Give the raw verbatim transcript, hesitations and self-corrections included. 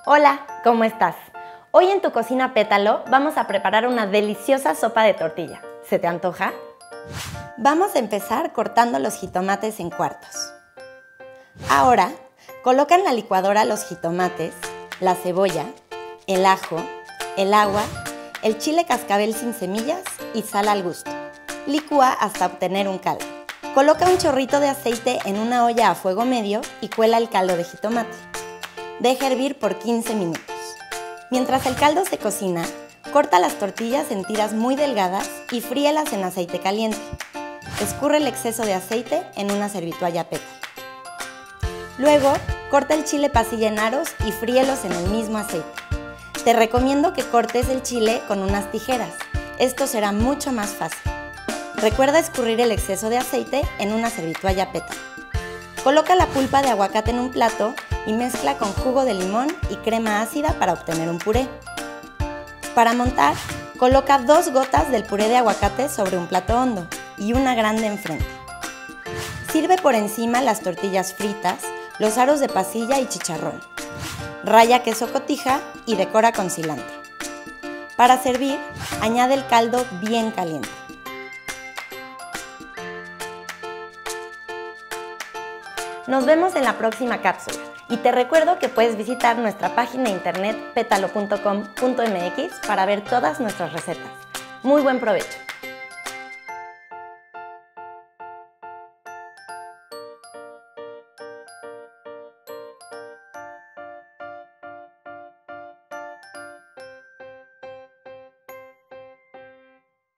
Hola, ¿cómo estás? Hoy en tu cocina Pétalo vamos a preparar una deliciosa sopa de tortilla. ¿Se te antoja? Vamos a empezar cortando los jitomates en cuartos. Ahora, coloca en la licuadora los jitomates, la cebolla, el ajo, el agua, el chile cascabel sin semillas y sal al gusto. Licúa hasta obtener un caldo. Coloca un chorrito de aceite en una olla a fuego medio y cuela el caldo de jitomate. Deja hervir por quince minutos. Mientras el caldo se cocina, corta las tortillas en tiras muy delgadas y fríelas en aceite caliente. Escurre el exceso de aceite en una servitualla Pétalo. Luego, corta el chile pasilla en aros y fríelos en el mismo aceite. Te recomiendo que cortes el chile con unas tijeras. Esto será mucho más fácil. Recuerda escurrir el exceso de aceite en una servitualla Pétalo. Coloca la pulpa de aguacate en un plato y mezcla con jugo de limón y crema ácida para obtener un puré. Para montar, coloca dos gotas del puré de aguacate sobre un plato hondo y una grande enfrente. Sirve por encima las tortillas fritas, los aros de pasilla y chicharrón. Ralla queso cotija y decora con cilantro. Para servir, añade el caldo bien caliente. Nos vemos en la próxima cápsula y te recuerdo que puedes visitar nuestra página de internet pétalo punto com punto m x para ver todas nuestras recetas. Muy buen provecho.